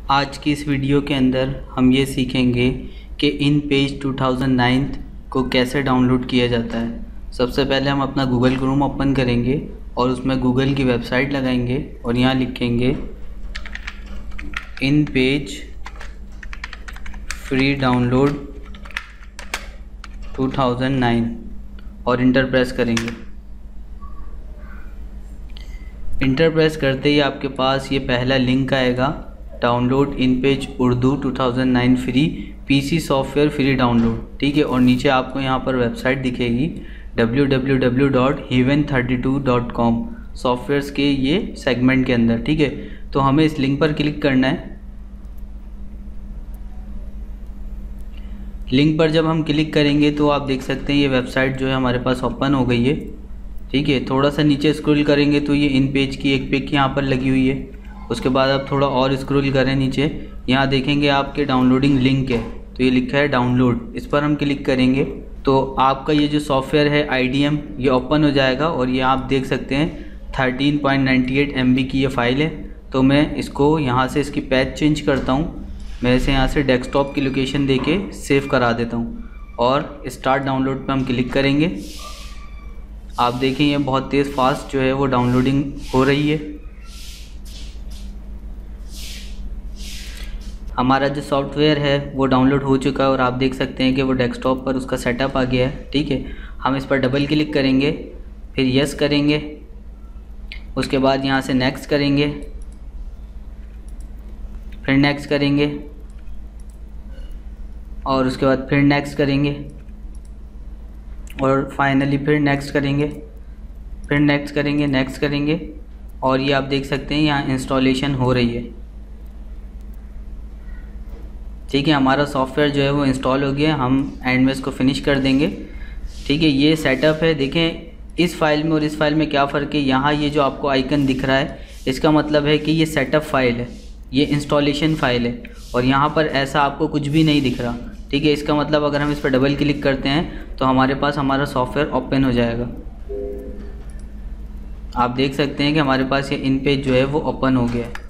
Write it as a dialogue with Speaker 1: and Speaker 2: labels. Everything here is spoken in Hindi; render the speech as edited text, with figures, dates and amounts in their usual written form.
Speaker 1: आज की इस वीडियो के अंदर हम ये सीखेंगे कि इन पेज 2009 को कैसे डाउनलोड किया जाता है। सबसे पहले हम अपना गूगल क्रोम ओपन करेंगे और उसमें गूगल की वेबसाइट लगाएंगे और यहाँ लिखेंगे इन पेज फ्री डाउनलोड 2009 और इंटर प्रेस करेंगे। इंटर प्रेस करते ही आपके पास ये पहला लिंक आएगा, download inpage Urdu 2009 free PC software free download. ठीक है, और नीचे आपको यहाँ पर वेबसाइट दिखेगी www.heaven32.com सॉफ्टवेयर्स के ये सेगमेंट के अंदर। ठीक है, तो हमें इस लिंक पर क्लिक करना है। लिंक पर जब हम क्लिक करेंगे तो आप देख सकते हैं ये वेबसाइट जो है हमारे पास ओपन हो गई है। ठीक है, थोड़ा सा नीचे स्क्रॉल करेंगे तो ये इन पेज की एक पिक यहाँ पर लगी हुई है। उसके बाद आप थोड़ा और स्क्रॉल करें नीचे, यहाँ देखेंगे आपके डाउनलोडिंग लिंक है, तो ये लिखा है डाउनलोड। इस पर हम क्लिक करेंगे तो आपका ये जो सॉफ्टवेयर है IDM ये ओपन हो जाएगा और ये आप देख सकते हैं 13.98 MB की ये फ़ाइल है। तो मैं इसको यहाँ से इसकी पैच चेंज करता हूँ। मैं इसे यहाँ से डेस्कटॉप की लोकेशन देके सेव करा देता हूँ और स्टार्ट डाउनलोड पर हम क्लिक करेंगे। आप देखें ये बहुत तेज़ फास्ट जो है वो डाउनलोडिंग हो रही है। हमारा जो सॉफ्टवेयर है वो डाउनलोड हो चुका है और आप देख सकते हैं कि वो डेस्कटॉप पर उसका सेटअप आ गया है। ठीक है, हम इस पर डबल क्लिक करेंगे, फिर यस करेंगे, उसके बाद यहाँ से नेक्स्ट करेंगे, फिर नेक्स्ट करेंगे और उसके बाद फिर नेक्स्ट करेंगे और फाइनली फिर नेक्स्ट करेंगे, फिर नेक्स्ट करेंगे, नेक्स्ट करेंगे और ये आप देख सकते हैं यहाँ इंस्टॉलेशन हो रही है। ठीक है, हमारा सॉफ्टवेयर जो है वो इंस्टॉल हो गया। हम एंड में इसको फिनिश कर देंगे। ठीक है, ये सेटअप है। देखें इस फाइल में और इस फाइल में क्या फ़र्क है। यहाँ ये जो आपको आइकन दिख रहा है इसका मतलब है कि ये सेटअप फाइल है, ये इंस्टॉलेशन फ़ाइल है और यहाँ पर ऐसा आपको कुछ भी नहीं दिख रहा। ठीक है, इसका मतलब अगर हम इस पर डबल क्लिक करते हैं तो हमारे पास हमारा सॉफ्टवेयर ओपन हो जाएगा। आप देख सकते हैं कि हमारे पास ये इन पेज जो है वो ओपन हो गया है।